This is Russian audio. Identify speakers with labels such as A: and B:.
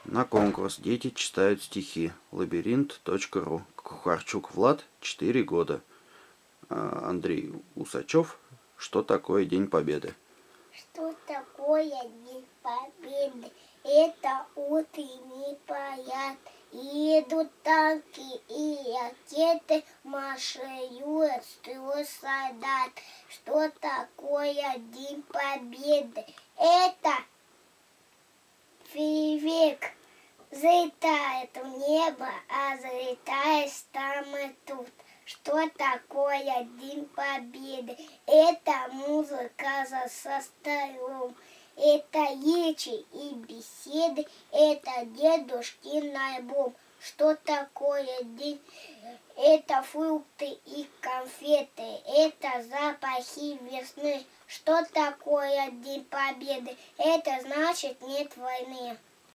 A: На конкурс дети читают стихи. Лабиринт.ру. Кухарчук Влад, 4 года. Андрей Усачев. Что такое День Победы?
B: Что такое День Победы? Это утренний парад. Едут танки и ракеты, марширует строй солдат. Что такое День Победы? Это фейерверк. Залетает в небо, а залетаешь там и тут. Что такое День Победы? Это музыка за столом. Это речи и беседы, это дедушкин альбом. Что такое день? Это фрукты и конфеты, это запахи весны. Что такое День Победы? Это значит нет войны.